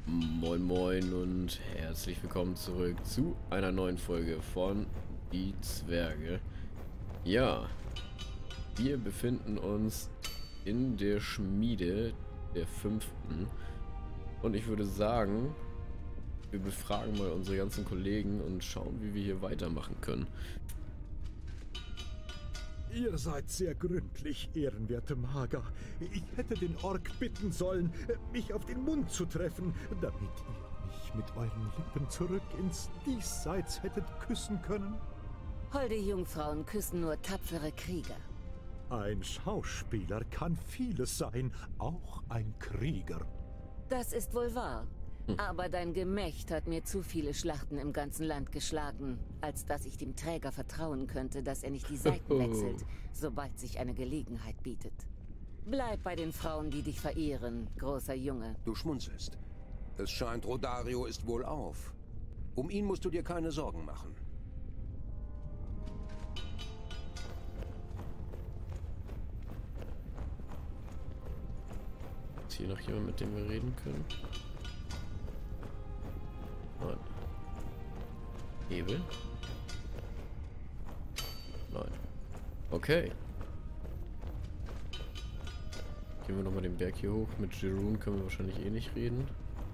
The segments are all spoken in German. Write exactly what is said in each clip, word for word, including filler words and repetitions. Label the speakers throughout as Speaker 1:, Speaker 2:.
Speaker 1: Moin Moin und herzlich willkommen zurück zu einer neuen Folge von Die Zwerge. Ja, wir befinden uns in der Schmiede der fünften und ich würde sagen, wir befragen mal unsere ganzen Kollegen und schauen, wie wir hier weitermachen können.
Speaker 2: Ihr seid sehr gründlich, ehrenwerte Mager. Ich hätte den Ork bitten sollen, mich auf den Mund zu treffen, damit ihr mich mit euren Lippen zurück ins Diesseits hättet küssen können.
Speaker 3: Holde Jungfrauen küssen nur tapfere Krieger.
Speaker 2: Ein Schauspieler kann vieles sein, auch ein Krieger.
Speaker 3: Das ist wohl wahr. Aber dein Gemächt hat mir zu viele Schlachten im ganzen Land geschlagen, als dass ich dem Träger vertrauen könnte, dass er nicht die Seiten wechselt, sobald sich eine Gelegenheit bietet. Bleib bei den Frauen, die dich verehren, großer Junge.
Speaker 4: Du schmunzelst. Es scheint, Rodario ist wohlauf. Um ihn musst du dir keine Sorgen machen.
Speaker 1: Ist hier noch jemand, mit dem wir reden können? Nein. Hebel? Nein. Okay. Gehen wir nochmal den Berg hier hoch. Mit Jeroen können wir wahrscheinlich eh nicht reden.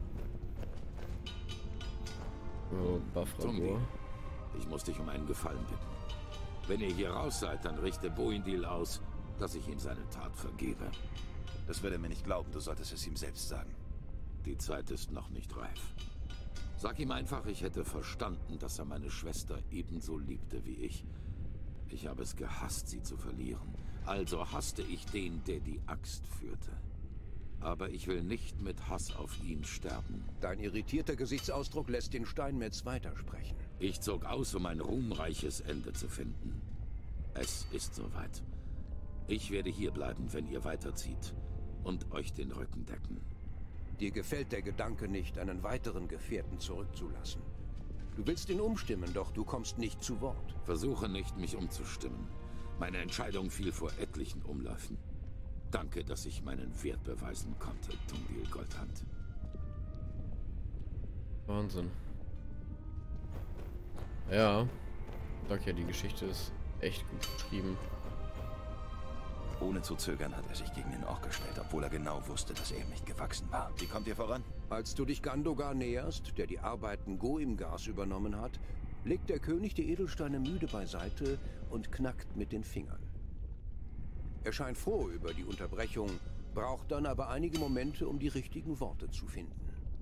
Speaker 1: Oh, Buffragor.
Speaker 5: Ich muss dich um einen Gefallen bitten. Wenn ihr hier raus seid, dann richte Boindil aus, dass ich ihm seine Tat vergebe.
Speaker 6: Das würde er mir nicht glauben, du solltest es ihm selbst sagen.
Speaker 5: Die Zeit ist noch nicht reif. Sag ihm einfach, ich hätte verstanden, dass er meine Schwester ebenso liebte wie ich. Ich habe es gehasst, sie zu verlieren. Also hasste ich den, der die Axt führte. Aber ich will nicht mit Hass auf ihn sterben.
Speaker 4: Dein irritierter Gesichtsausdruck lässt den Steinmetz weitersprechen.
Speaker 5: Ich zog aus, um ein ruhmreiches Ende zu finden. Es ist soweit. Ich werde hier bleiben, wenn ihr weiterzieht. Und euch den Rücken decken.
Speaker 4: Dir gefällt der Gedanke nicht, einen weiteren Gefährten zurückzulassen. Du willst ihn umstimmen, doch du kommst nicht zu Wort.
Speaker 5: Versuche nicht, mich umzustimmen. Meine Entscheidung fiel vor etlichen Umläufen. Danke, dass ich meinen Wert beweisen konnte, Tungdil Goldhand.
Speaker 1: Wahnsinn. Ja, sag ja, die Geschichte ist echt gut geschrieben.
Speaker 6: Ohne zu zögern hat er sich gegen den Ork gestellt, obwohl er genau wusste, dass er ihm nicht gewachsen war. Wie kommt ihr voran?
Speaker 4: Als du dich Gandogar näherst, der die Arbeiten Goimgars übernommen hat, legt der König die Edelsteine müde beiseite und knackt mit den Fingern. Er scheint froh über die Unterbrechung, braucht dann aber einige Momente, um die richtigen Worte zu finden.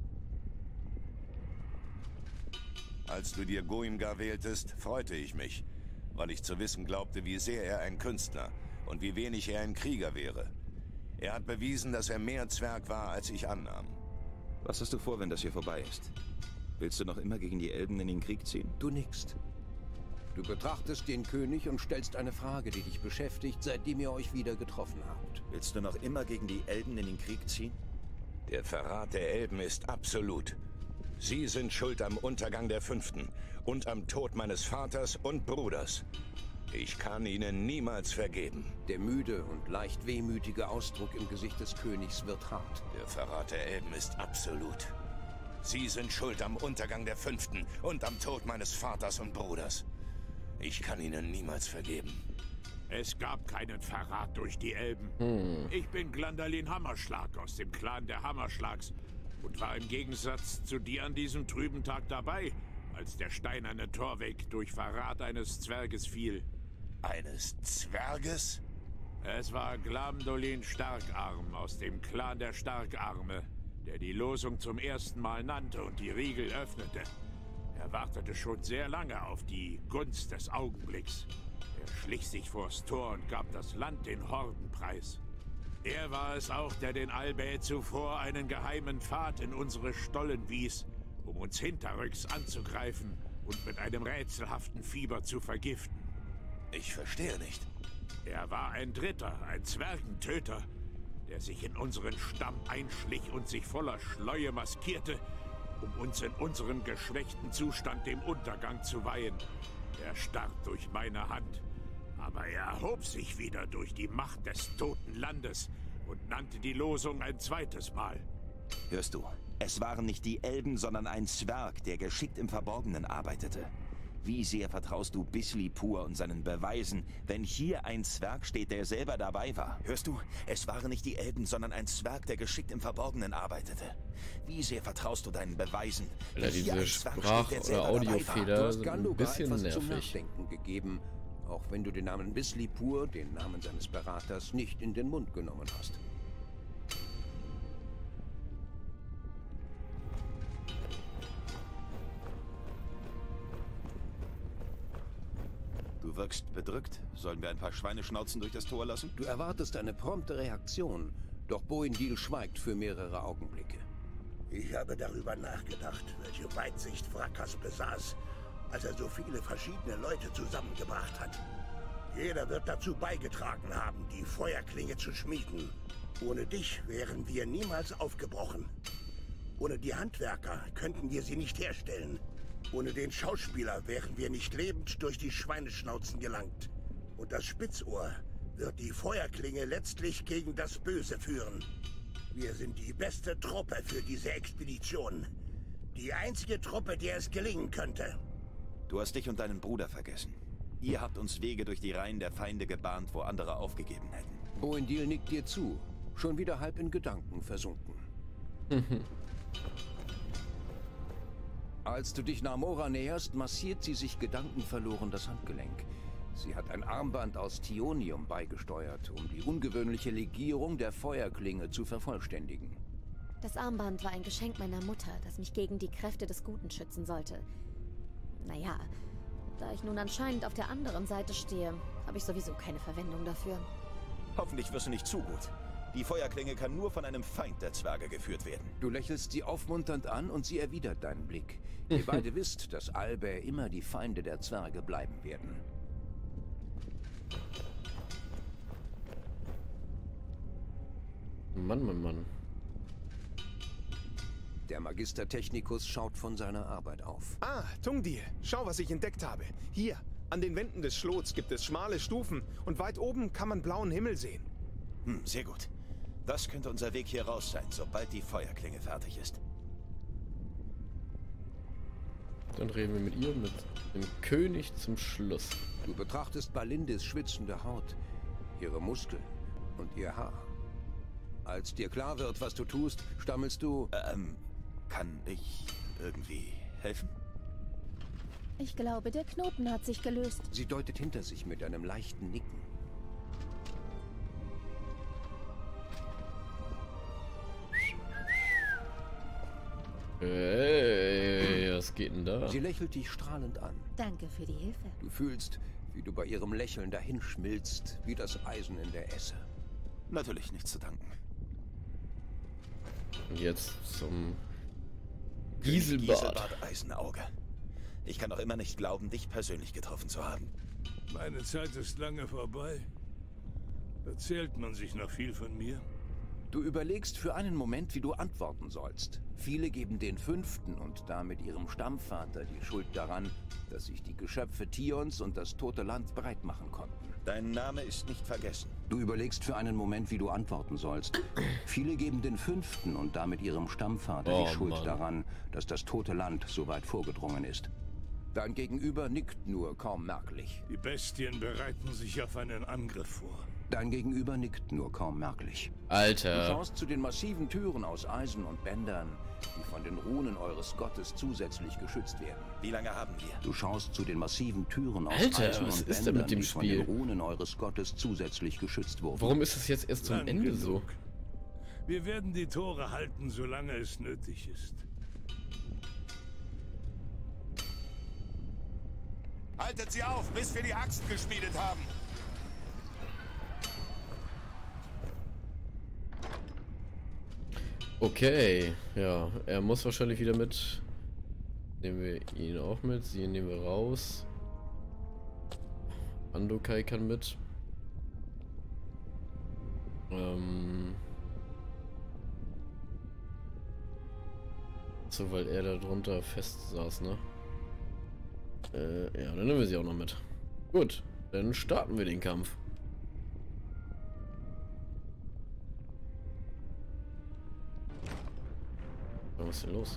Speaker 6: Als du dir Goimgar wähltest, freute ich mich, weil ich zu wissen glaubte, wie sehr er ein Künstler und wie wenig er ein Krieger wäre. Er hat bewiesen, dass er mehr Zwerg war, als ich annahm.
Speaker 7: Was hast du vor, wenn das hier vorbei ist? Willst du noch immer gegen die Elben in den Krieg ziehen?
Speaker 4: Du nickst. Du betrachtest den König und stellst eine Frage, die dich beschäftigt, seitdem ihr euch wieder getroffen habt.
Speaker 7: Willst du noch immer gegen die Elben in den Krieg ziehen?
Speaker 6: Der Verrat der Elben ist absolut. Sie sind schuld am Untergang der Fünften und am Tod meines Vaters und Bruders. Ich kann ihnen niemals vergeben.
Speaker 4: Der müde und leicht wehmütige Ausdruck im Gesicht des Königs wird hart.
Speaker 6: Der Verrat der Elben ist absolut. Sie sind schuld am Untergang der Fünften und am Tod meines Vaters und Bruders. Ich kann ihnen niemals vergeben.
Speaker 5: Es gab keinen Verrat durch die Elben.
Speaker 1: Hm.
Speaker 5: Ich bin Glandalin Hammerschlag aus dem Clan der Hammerschlags und war im Gegensatz zu dir an diesem trüben Tag dabei, als der steinerne Torweg durch Verrat eines Zwerges fiel.
Speaker 6: Eines Zwerges?
Speaker 5: Es war Glamdolin Starkarm aus dem Clan der Starkarme, der die Losung zum ersten Mal nannte und die Riegel öffnete. Er wartete schon sehr lange auf die Gunst des Augenblicks. Er schlich sich vors Tor und gab das Land den Horden preis. Er war es auch, der den Albä zuvor einen geheimen Pfad in unsere Stollen wies, um uns hinterrücks anzugreifen und mit einem rätselhaften Fieber zu vergiften.
Speaker 6: Ich verstehe nicht.
Speaker 5: Er war ein Dritter, ein Zwergentöter, der sich in unseren Stamm einschlich und sich voller Schleue maskierte, um uns in unserem geschwächten Zustand dem Untergang zu weihen. Er starb durch meine Hand, aber er erhob sich wieder durch die Macht des toten Landes und nannte die Losung ein zweites Mal.
Speaker 7: Hörst du? Es waren nicht die Elben, sondern ein Zwerg, der geschickt im Verborgenen arbeitete. Wie sehr vertraust du Bisley-Pur und seinen Beweisen, wenn hier ein Zwerg steht, der selber dabei war? Hörst du? Es waren nicht die Elben, sondern ein Zwerg, der geschickt im Verborgenen arbeitete. Wie sehr vertraust du deinen Beweisen,
Speaker 1: Ja,
Speaker 7: wenn hier
Speaker 1: diese
Speaker 7: ein Zwerg
Speaker 1: Sprach-
Speaker 7: steht, der
Speaker 1: oder
Speaker 7: selber dabei war?
Speaker 1: Audiofehler
Speaker 4: Du hast
Speaker 1: sind ein
Speaker 4: Gandogar
Speaker 1: bisschen
Speaker 4: etwas zum
Speaker 1: nervig.
Speaker 4: Nachdenken gegeben, auch wenn du den Namen Bisley-Pur, den Namen seines Beraters, nicht in den Mund genommen hast.
Speaker 7: Du wirkst bedrückt. Sollen wir ein paar Schweineschnauzen durch das Tor lassen?
Speaker 4: Du erwartest eine prompte Reaktion, doch Boindil schweigt für mehrere Augenblicke.
Speaker 8: Ich habe darüber nachgedacht, welche Weitsicht Wrackers besaß, als er so viele verschiedene Leute zusammengebracht hat. Jeder wird dazu beigetragen haben, die Feuerklinge zu schmieden. Ohne dich wären wir niemals aufgebrochen. Ohne die Handwerker könnten wir sie nicht herstellen. Ohne den Schauspieler wären wir nicht lebend durch die Schweineschnauzen gelangt. Und das Spitzohr wird die Feuerklinge letztlich gegen das Böse führen. Wir sind die beste Truppe für diese Expedition. Die einzige Truppe, der es gelingen könnte.
Speaker 7: Du hast dich und deinen Bruder vergessen. Ihr habt uns Wege durch die Reihen der Feinde gebahnt, wo andere aufgegeben hätten.
Speaker 4: Boindil nickt dir zu, schon wieder halb in Gedanken versunken. Als du dich Namora näherst, massiert sie sich gedankenverloren das Handgelenk. Sie hat ein Armband aus Thionium beigesteuert, um die ungewöhnliche Legierung der Feuerklinge zu vervollständigen.
Speaker 9: Das Armband war ein Geschenk meiner Mutter, das mich gegen die Kräfte des Guten schützen sollte. Naja, da ich nun anscheinend auf der anderen Seite stehe, habe ich sowieso keine Verwendung dafür.
Speaker 7: Hoffentlich wirst du nicht zu gut. Die Feuerklinge kann nur von einem Feind der Zwerge geführt werden.
Speaker 4: Du lächelst sie aufmunternd an und sie erwidert deinen Blick. Ihr beide wisst, dass Albert immer die Feinde der Zwerge bleiben werden.
Speaker 1: Mann, Mann, Mann.
Speaker 4: Der Magister Technicus schaut von seiner Arbeit auf.
Speaker 10: Ah, Tungdir, schau, was ich entdeckt habe. Hier, an den Wänden des Schlots gibt es schmale Stufen und weit oben kann man blauen Himmel sehen.
Speaker 7: Hm, sehr gut. Das könnte unser Weg hier raus sein, sobald die Feuerklinge fertig ist.
Speaker 1: Dann reden wir mit ihr, mit dem König zum Schluss.
Speaker 4: Du betrachtest Balindis schwitzende Haut, ihre Muskeln und ihr Haar. Als dir klar wird, was du tust, stammelst du...
Speaker 7: Ähm, kann ich irgendwie helfen?
Speaker 9: Ich glaube, der Knoten hat sich gelöst.
Speaker 4: Sie deutet hinter sich mit einem leichten Nicken.
Speaker 1: Hey, was geht denn da?
Speaker 4: Sie lächelt dich strahlend an.
Speaker 9: Danke für die Hilfe.
Speaker 4: Du fühlst, wie du bei ihrem Lächeln dahinschmilzt, wie das Eisen in der Esse.
Speaker 7: Natürlich nichts zu danken.
Speaker 1: Und jetzt zum
Speaker 7: König
Speaker 1: Giselbart.
Speaker 7: Giselbart Eisenauge. Ich kann noch immer nicht glauben, dich persönlich getroffen zu haben.
Speaker 11: Meine Zeit ist lange vorbei. Erzählt man sich noch viel von mir?
Speaker 4: Du überlegst für einen Moment, wie du antworten sollst. Viele geben den Fünften und damit ihrem Stammvater die Schuld daran, dass sich die Geschöpfe Tions und das tote Land breit machen konnten.
Speaker 7: Dein Name ist nicht vergessen.
Speaker 4: Du überlegst für einen Moment, wie du antworten sollst. Viele geben den Fünften und damit ihrem Stammvater
Speaker 1: Oh,
Speaker 4: die Schuld
Speaker 1: Mann.
Speaker 4: daran, dass das tote Land so weit vorgedrungen ist. Dein Gegenüber nickt nur kaum merklich.
Speaker 11: Die Bestien bereiten sich auf einen Angriff vor.
Speaker 4: Dein Gegenüber nickt nur kaum merklich. Du
Speaker 1: Alter.
Speaker 4: schaust zu den massiven Türen aus Eisen und Bändern, die von den Runen eures Gottes zusätzlich geschützt werden.
Speaker 7: Wie lange haben wir?
Speaker 4: Du schaust zu den massiven Türen aus
Speaker 1: Alter,
Speaker 4: Eisen
Speaker 1: was
Speaker 4: und
Speaker 1: ist denn
Speaker 4: Bändern,
Speaker 1: mit dem
Speaker 4: die von
Speaker 1: Spiel?
Speaker 4: den Runen eures Gottes zusätzlich geschützt wurden.
Speaker 1: Warum ist es jetzt erst zum
Speaker 11: Lang
Speaker 1: Ende so?
Speaker 11: genug. Wir werden die Tore halten, solange es nötig ist.
Speaker 6: Haltet sie auf, bis wir die Axt geschmiedet haben.
Speaker 1: Okay, ja, er muss wahrscheinlich wieder mit. Nehmen wir ihn auch mit, sie nehmen wir raus. Andokai kann mit. Ähm. So, weil er da drunter fest saß, ne? Äh, ja, dann nehmen wir sie auch noch mit. Gut, dann starten wir den Kampf. was ist denn los?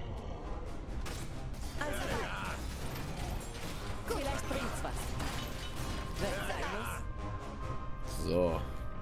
Speaker 3: Also, vielleicht bringt's was. Wenn es sein muss.
Speaker 1: So.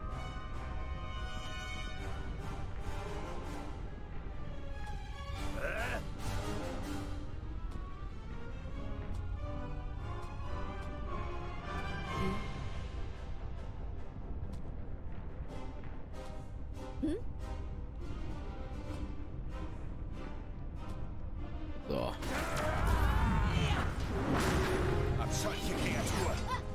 Speaker 1: So.
Speaker 7: Ab solche Kreatur!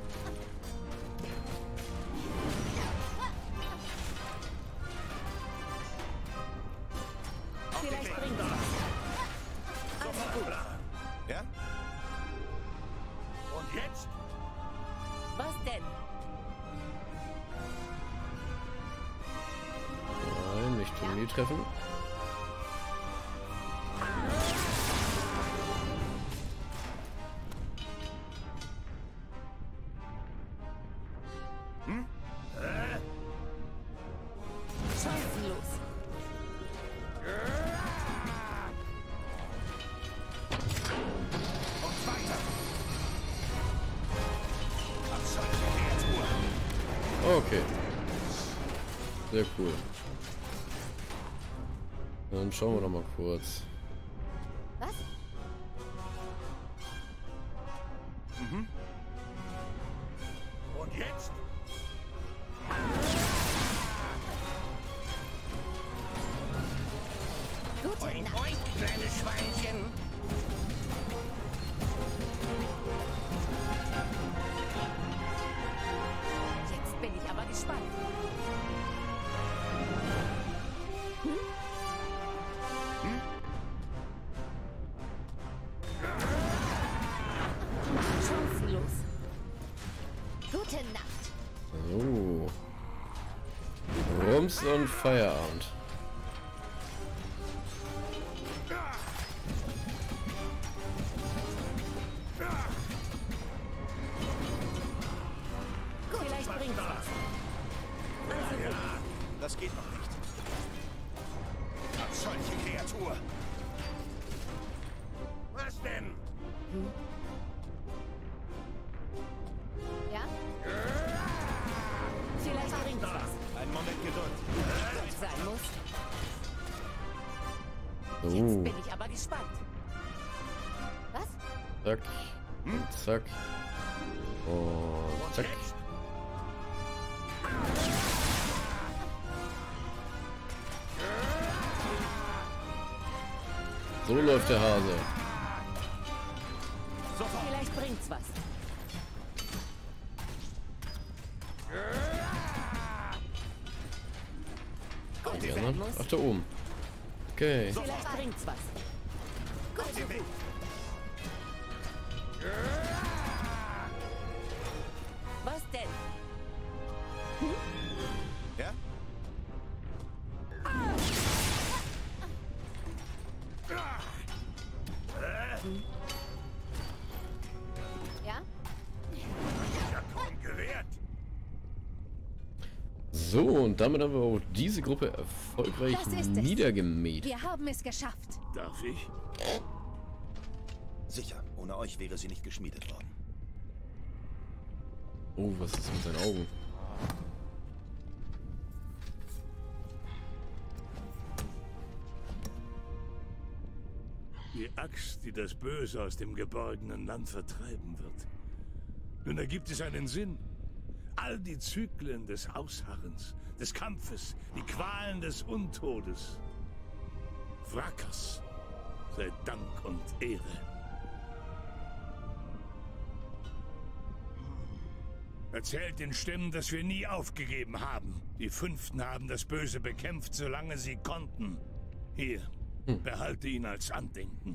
Speaker 3: Vielleicht bringt's was. Also gut.
Speaker 7: Ja?
Speaker 8: Und jetzt?
Speaker 3: Was denn?
Speaker 1: Nein, nicht Turnier treffen.
Speaker 3: Chancenlos.
Speaker 7: Und weiter! Ab solche Kreatur!
Speaker 1: Okay. Sehr cool. Dann schauen wir doch mal kurz.
Speaker 9: Was?
Speaker 8: Und jetzt?
Speaker 9: Gute
Speaker 8: Oink,
Speaker 9: Nacht.
Speaker 8: oink, kleine Schweinchen.
Speaker 3: Jetzt bin ich aber gespannt. Chancenlos.
Speaker 9: Gute Nacht.
Speaker 1: So. Rums und Feierabend.
Speaker 3: Vielleicht bringt's was. Also gut.
Speaker 7: Das geht noch nicht. Ab solche Kreatur!
Speaker 8: Was denn?
Speaker 9: Ja?
Speaker 3: Vielleicht bringt's was.
Speaker 7: Einen Moment Geduld.
Speaker 3: Wenn's sein muss.
Speaker 1: So.
Speaker 3: Jetzt bin ich aber gespannt.
Speaker 9: Was?
Speaker 1: Zack. Und zack. Und zack.
Speaker 8: Jetzt?
Speaker 1: So läuft der Hase.
Speaker 3: Vielleicht bringt's was.
Speaker 1: Und die anderen? Ach, da oben. Okay.
Speaker 3: Vielleicht bringt's was.
Speaker 7: Gute Weg!
Speaker 3: Was denn?
Speaker 7: Ja?
Speaker 9: Ja?
Speaker 8: Ja, kaum gewehrt.
Speaker 1: So, und damit haben wir auch diese Gruppe erfolgreich
Speaker 9: Das ist es.
Speaker 1: niedergemäht.
Speaker 9: Wir haben es geschafft.
Speaker 11: Darf ich?
Speaker 7: Sicher, ohne euch wäre sie nicht geschmiedet worden.
Speaker 1: Oh, was ist mit seinen Augen?
Speaker 11: Die Axt, die das Böse aus dem geborgenen Land vertreiben wird. Nun ergibt es einen Sinn. All die Zyklen des Ausharrens, des Kampfes, die Qualen des Untodes. Wrackers sei Dank und Ehre. Erzählt den Stimmen, dass wir nie aufgegeben haben. Die Fünften haben das Böse bekämpft, solange sie konnten. Hier, hm. behalte ihn als Andenken.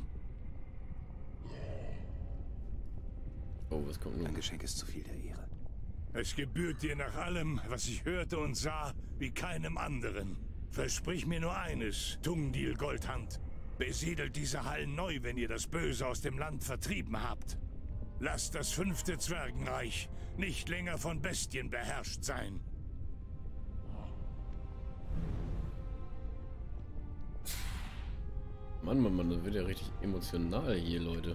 Speaker 1: Oh, was kommt nun?
Speaker 7: Ein Geschenk ist zu viel der Ehre.
Speaker 11: Es gebührt dir nach allem, was ich hörte und sah, wie keinem anderen. Versprich mir nur eines, Tungdil Goldhand. Besiedelt diese Hallen neu, wenn ihr das Böse aus dem Land vertrieben habt. Lasst das fünfte Zwergenreich nicht länger von Bestien beherrscht sein.
Speaker 1: Mann, Mann, Mann, das wird ja richtig emotional hier, Leute.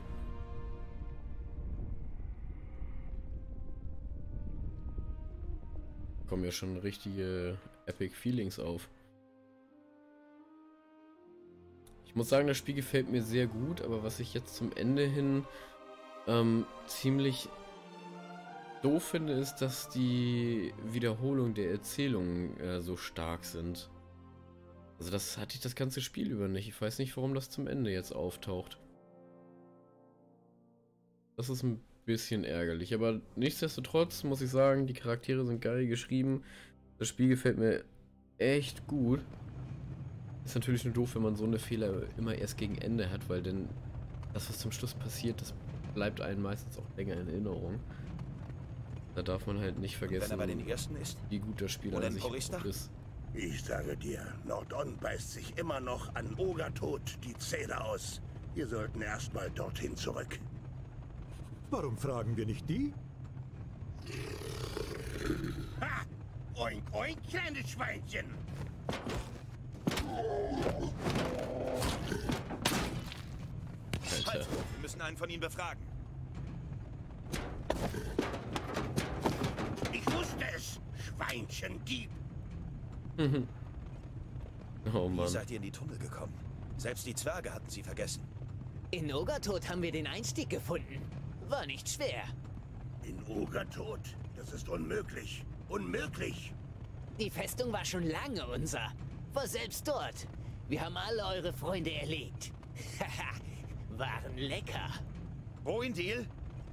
Speaker 1: Kommen ja schon richtige Epic Feelings auf. Ich muss sagen, das Spiel gefällt mir sehr gut, aber was ich jetzt zum Ende hin ähm, ziemlich doof finde, ist, dass die Wiederholung der Erzählungen äh, so stark sind. Also das hatte ich das ganze Spiel über nicht. Ich weiß nicht, warum das zum Ende jetzt auftaucht. Das ist ein bisschen ärgerlich, aber nichtsdestotrotz muss ich sagen, die Charaktere sind geil geschrieben. Das Spiel gefällt mir echt gut. Ist natürlich nur doof, wenn man so eine Fehler immer erst gegen Ende hat, weil denn das, was zum Schluss passiert, das bleibt einem meistens auch länger in Erinnerung. Da darf man halt nicht vergessen,
Speaker 7: wenn er bei den Ersten ist,
Speaker 1: wie gut das Spiel an sich ist.
Speaker 8: Ich sage dir, Nord-On beißt sich immer noch an Ogertod die Zähne aus. Wir sollten erstmal dorthin zurück.
Speaker 2: Warum fragen wir nicht die?
Speaker 8: Ha! Oink, oink, kleines Schweinchen!
Speaker 7: Alter. Halt, wir müssen einen von ihnen befragen.
Speaker 8: Ich wusste es! Schweinchendieb!
Speaker 1: Oh Mann.
Speaker 7: Wie seid ihr in die Tunnel gekommen? Selbst die Zwerge hatten sie vergessen.
Speaker 12: In Ogertod haben wir den Einstieg gefunden. War nicht schwer.
Speaker 8: In Ogertod? Das ist unmöglich. Unmöglich!
Speaker 12: Die Festung war schon lange unser. War selbst dort. Wir haben alle eure Freunde erlegt. Haha, waren lecker.
Speaker 7: Boindil?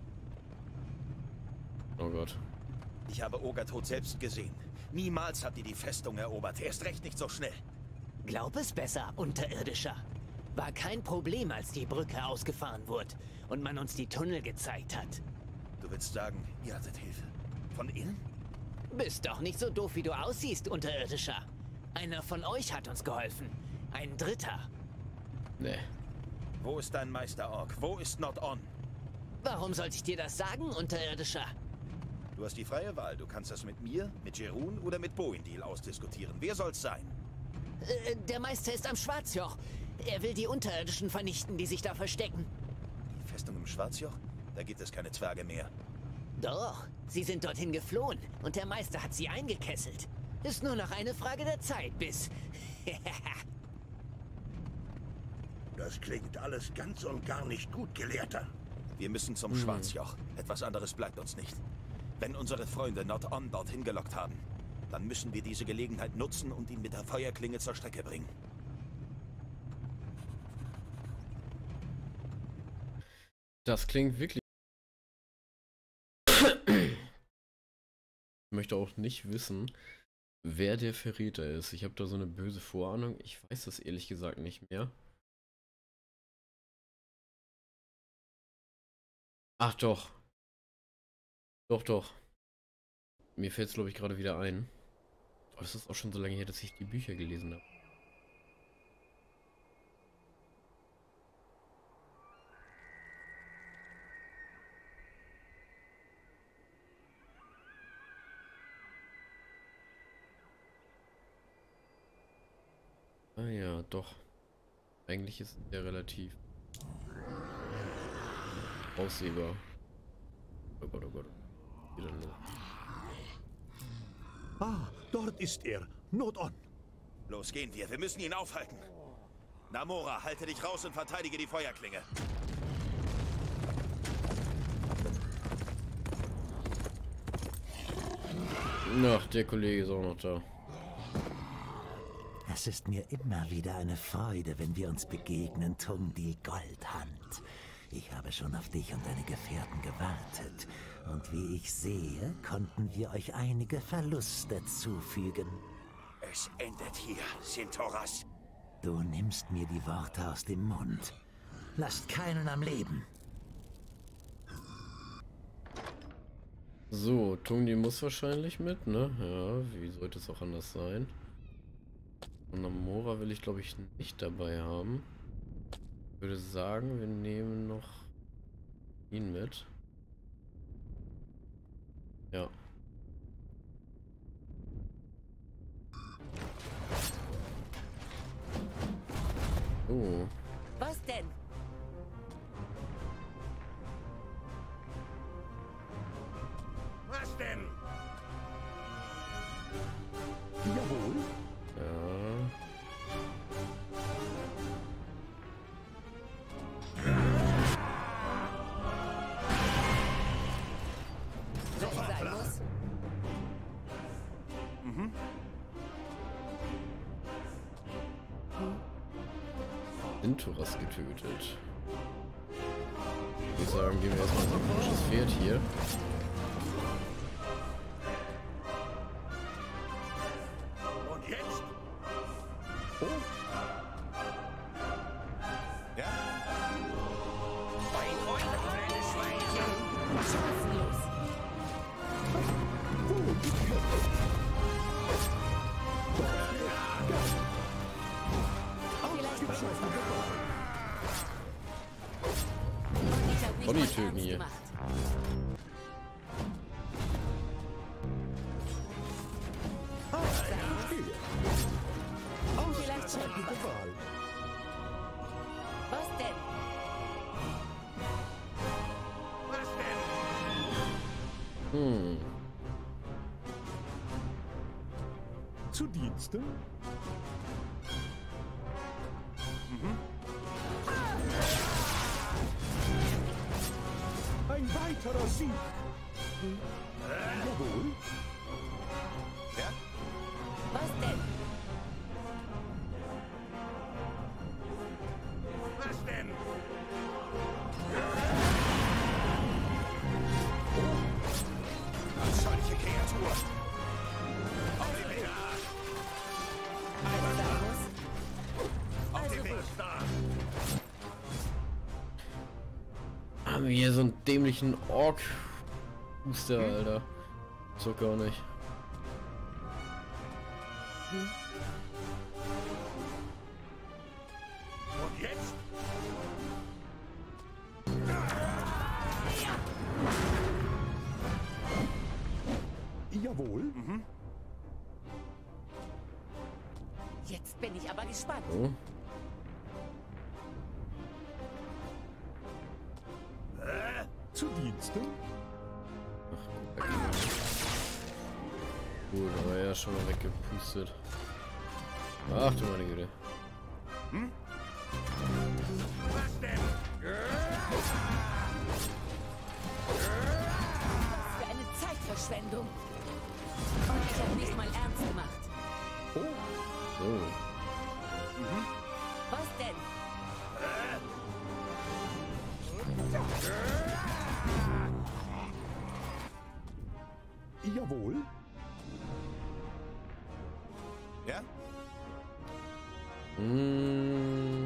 Speaker 1: Oh Gott.
Speaker 7: Ich habe Ogertod selbst gesehen. Niemals habt ihr die Festung erobert. Erst recht nicht so schnell.
Speaker 12: Glaub es besser, Unterirdischer. War kein Problem, als die Brücke ausgefahren wurde und man uns die Tunnel gezeigt hat.
Speaker 7: Du willst sagen, ihr hattet Hilfe? Von innen?
Speaker 12: Bist doch nicht so doof, wie du aussiehst, Unterirdischer. Einer von euch hat uns geholfen. Ein Dritter.
Speaker 1: Nee.
Speaker 7: Wo ist dein Meister Ork? Wo ist Nord-On?
Speaker 12: Warum sollte ich dir das sagen, Unterirdischer?
Speaker 7: Du hast die freie Wahl. Du kannst das mit mir, mit Jerun oder mit Boindil ausdiskutieren. Wer soll's sein?
Speaker 12: Äh, der Meister ist am Schwarzjoch. Er will die Unterirdischen vernichten, die sich da verstecken.
Speaker 7: Die Festung im Schwarzjoch? Da gibt es keine Zwerge mehr.
Speaker 12: Doch, sie sind dorthin geflohen und der Meister hat sie eingekesselt. Ist nur noch eine Frage der Zeit, bis...
Speaker 8: Das klingt alles ganz und gar nicht gut, Gelehrter.
Speaker 7: Wir müssen zum
Speaker 1: hm.
Speaker 7: Schwarzjoch. Etwas anderes bleibt uns nicht. Wenn unsere Freunde Nord-On dorthin gelockt haben, dann müssen wir diese Gelegenheit nutzen und ihn mit der Feuerklinge zur Strecke bringen.
Speaker 1: Das klingt wirklich... Ich möchte auch nicht wissen, wer der Verräter ist. Ich habe da so eine böse Vorahnung. Ich weiß das ehrlich gesagt nicht mehr. Ach doch. Doch, doch. Mir fällt es, glaube ich, gerade wieder ein. Oh, das ist auch schon so lange her, dass ich die Bücher gelesen habe. Ah ja, doch. Eigentlich ist der relativ aussehbar. Oh Gott, oh Gott. Wieder los.
Speaker 2: Ah, dort ist er. Nord-On.
Speaker 7: Los, gehen wir. Wir müssen ihn aufhalten. Namora, halte dich raus und verteidige die Feuerklinge.
Speaker 1: Ach, der Kollege ist auch noch da.
Speaker 13: Es ist mir immer wieder eine Freude, wenn wir uns begegnen, Tungdil Goldhand. Ich habe schon auf dich und deine Gefährten gewartet. Und wie ich sehe, konnten wir euch einige Verluste zufügen.
Speaker 7: Es endet hier, Sintoras.
Speaker 13: Du nimmst mir die Worte aus dem Mund. Lasst keinen am Leben.
Speaker 1: So, Tungdil muss wahrscheinlich mit, ne? Ja, wie sollte es auch anders sein? Und Namora will ich, glaube ich, nicht dabei haben. Ich würde sagen, wir nehmen noch ihn mit. Ja. Oh.
Speaker 3: Was denn?
Speaker 8: Was denn?
Speaker 2: Jawohl.
Speaker 1: Ja.
Speaker 3: Wenn es sein muss.
Speaker 8: Mhm.
Speaker 1: Inturas getötet. Ich würde sagen, gehen wir erstmal so ein komisches Pferd hier.
Speaker 8: Und jetzt?
Speaker 2: Oh.
Speaker 8: Ja? Bei euch, kleine Schweinchen.
Speaker 3: Chancenlos. Vielleicht nicht. Ich hab nicht
Speaker 1: Bonnie
Speaker 3: mal
Speaker 1: töten
Speaker 3: ernst
Speaker 1: hier.
Speaker 3: gemacht. Vielleicht schon.
Speaker 2: Gute Wahl.
Speaker 3: Was denn?
Speaker 8: Was denn?
Speaker 1: Hm.
Speaker 2: Zu Diensten? Ein weiterer Sieg. Jawohl.
Speaker 8: Ja?
Speaker 3: Was denn?
Speaker 8: Was denn? Als solche Kreatur. Auf den Weg.
Speaker 3: Wenn es sein muss.
Speaker 8: Auf
Speaker 3: Also
Speaker 8: den Weg.
Speaker 3: gut.
Speaker 1: Haben wir hier so einen dämlichen Ork-Booster, Alter. So gar nicht.
Speaker 8: Und jetzt?
Speaker 2: Jawohl.
Speaker 3: Jetzt bin ich aber gespannt.
Speaker 1: Oh.
Speaker 2: Zu Diensten?
Speaker 1: Gut, aber er ist schon mal weggepustet. Ach du meine Güte.
Speaker 8: Was denn?
Speaker 3: Was für eine Zeitverschwendung. Und ich habe nicht mal ernst gemacht.
Speaker 1: So.
Speaker 3: Was denn?
Speaker 2: Jawohl.
Speaker 8: Ja?
Speaker 1: Hm.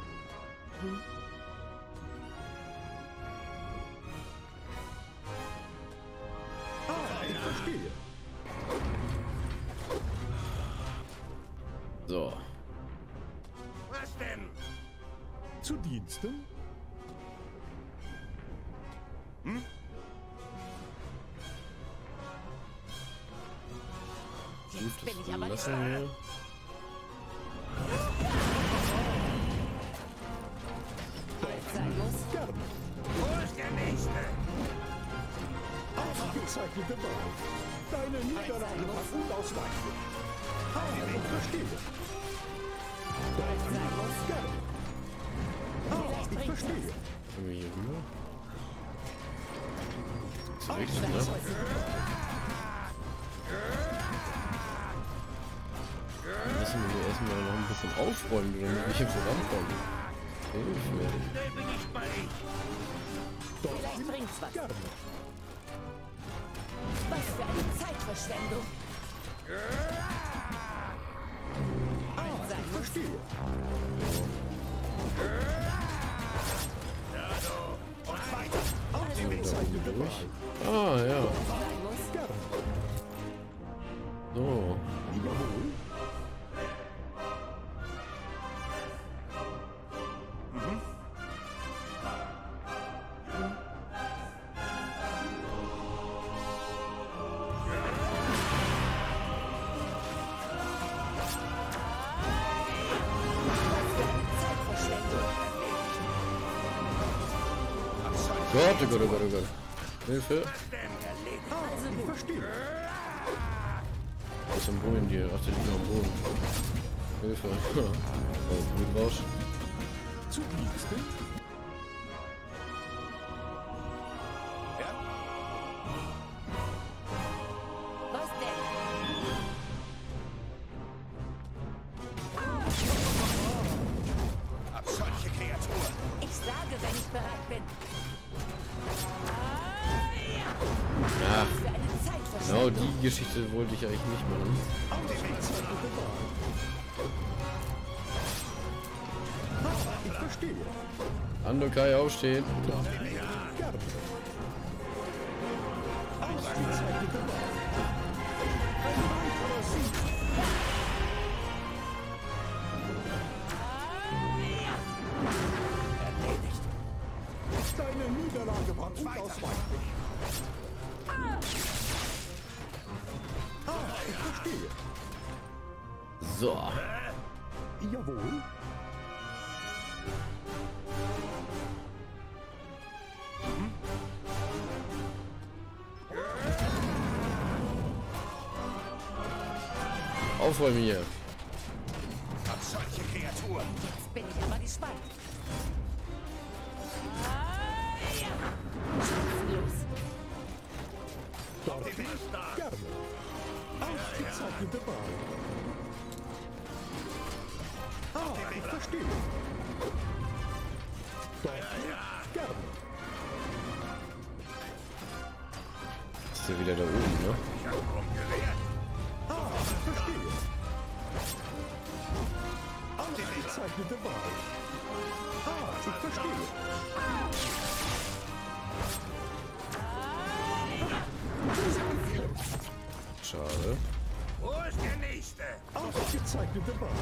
Speaker 2: Ah, ich verstehe.
Speaker 1: So.
Speaker 8: Was denn?
Speaker 2: Zu Diensten?
Speaker 3: Jetzt bin ich aber
Speaker 1: Lassen
Speaker 3: gespannt.
Speaker 1: wir.
Speaker 3: Wenn es sein muss.
Speaker 2: Gern.
Speaker 8: Wo ist der Nächste?
Speaker 2: Ausgezeichnete Wahl. Deine Niederlage war unausweichlich. Ah, ich verstehe.
Speaker 3: Wenn es sein muss.
Speaker 2: Gern. Ah, ich verstehe.
Speaker 1: Können wir hier rüber? Zurück,
Speaker 3: Wenn es
Speaker 1: ne?
Speaker 3: muss.
Speaker 1: Dann müssen wir erstmal noch ein bisschen aufräumen, damit wir hier vorankommen. Hilfe.
Speaker 8: Schnell bin ich bei ich.
Speaker 3: Vielleicht bringt's was.
Speaker 2: Gern.
Speaker 3: Was für eine Zeitverschwendung.
Speaker 2: Ah, ich verstehe.
Speaker 8: Und weiter.
Speaker 2: Ausgezeichnete Wahl.
Speaker 1: Ah, ja.
Speaker 3: Sein muss.
Speaker 2: Gern.
Speaker 1: So.
Speaker 2: Jawohl.
Speaker 3: Was für eine Zeitverschwendung.
Speaker 1: Gott, oh Gott, oh Gott, oh Gott. Hilfe.
Speaker 2: Ich verstehe.
Speaker 1: Was ist ein Boden hier? Ach, der liegt noch am Boden. Hilfe. Oh, gut raus.
Speaker 2: Zu Diensten?
Speaker 3: Was denn?
Speaker 7: Abscheuliche Kreatur!
Speaker 3: Ich sage, wenn ich bereit bin.
Speaker 1: Ja,
Speaker 3: Für eine
Speaker 1: genau
Speaker 3: Zeitverschwendung.
Speaker 1: die Geschichte wollte ich eigentlich nicht machen.
Speaker 2: Ich verstehe.
Speaker 1: Andokai aufstehen.
Speaker 2: Gerne. Ausgezeichnete Wahl. Ein weiterer Sieg.
Speaker 7: Erledigt.
Speaker 2: Deine Niederlage war unausweichlich. Ah, ich verstehe.
Speaker 1: So.
Speaker 2: Jawohl.
Speaker 1: Aufräumen hier.
Speaker 7: Abscheuliche Kreatur!
Speaker 3: Jetzt bin ich aber gespannt. Los.
Speaker 2: Dort bin ich gerne. Ausgezeichnete Wahl. Ah, ich verstehe. Dort gerne.
Speaker 1: Ist der wieder da oben, ne?
Speaker 2: Ah, ich verstehe. Ausgezeichnete Wahl. Ah, ich verstehe.
Speaker 1: Schade.
Speaker 7: Wo ist der Nächste?
Speaker 2: Ausgezeichnete Wahl.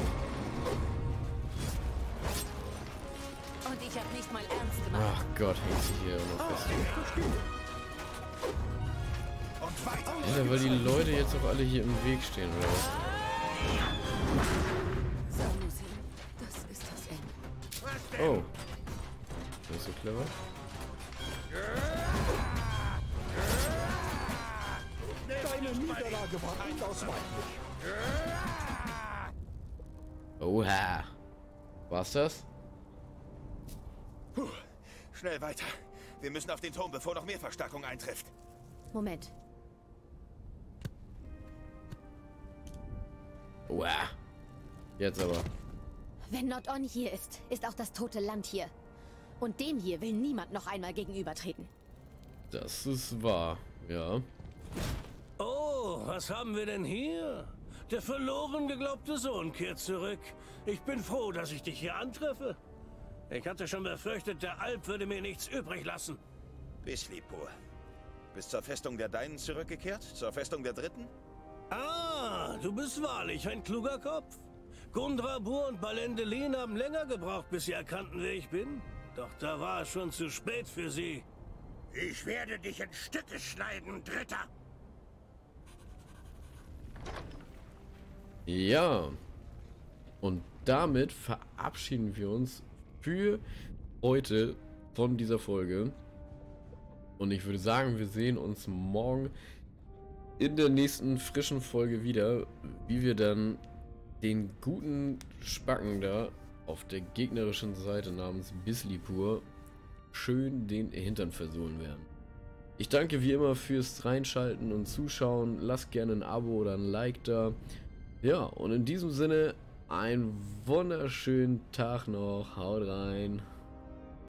Speaker 3: Und ich habe nicht mal ernst gemacht.
Speaker 1: Ach Gott, hängt sie hier noch fest.
Speaker 2: Ich verstehe.
Speaker 7: Und weiter!
Speaker 1: Ja, weil die Leute jetzt auch alle hier im Weg stehen, oder was?
Speaker 3: Sanusi, das ist das Ende.
Speaker 1: Oh. Nicht so clever.
Speaker 2: Deine Niederlage war unausweichlich.
Speaker 1: Oha. War's das?
Speaker 7: Puh. Schnell weiter. Wir müssen auf den Turm, bevor noch mehr Verstärkung eintrifft.
Speaker 9: Moment.
Speaker 1: Oha. Jetzt aber.
Speaker 9: Wenn Nord-On hier ist, ist auch das tote Land hier. Und dem hier will niemand noch einmal gegenübertreten.
Speaker 1: Das ist wahr, ja.
Speaker 14: Oh, was haben wir denn hier? Der verloren geglaubte Sohn kehrt zurück. Ich bin froh, dass ich dich hier antreffe. Ich hatte schon befürchtet, der Alp würde mir nichts übrig lassen.
Speaker 7: Bislipur. Bist zur Festung der Deinen zurückgekehrt? Zur Festung der Dritten?
Speaker 14: Ah, du bist wahrlich ein kluger Kopf. Gundrabur und Balendelin haben länger gebraucht, bis sie erkannten, wer ich bin. Doch da war es schon zu spät für sie.
Speaker 8: Ich werde dich in Stücke schneiden, Dritter.
Speaker 1: Ja. Und damit verabschieden wir uns für heute von dieser Folge. Und ich würde sagen, wir sehen uns morgen in der nächsten frischen Folge wieder, wie wir dann den guten Spacken da auf der gegnerischen Seite namens Bislipur schön den Hintern versohlen werden. Ich danke wie immer fürs Reinschalten und Zuschauen. Lasst gerne ein Abo oder ein Like da. Ja, und in diesem Sinne einen wunderschönen Tag noch. Haut rein.